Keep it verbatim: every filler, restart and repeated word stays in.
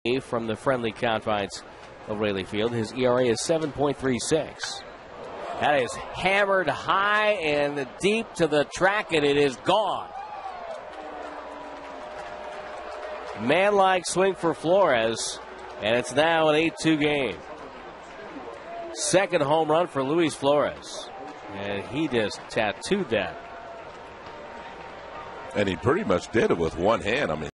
from the friendly confines of Raley Field. His E R A is seven point three six. That is hammered high and deep to the track, and it is gone. Man-like swing for Flores, and it's now an eight two game. Second home run for Luis Flores, and he just tattooed that. And he pretty much did it with one hand. I mean,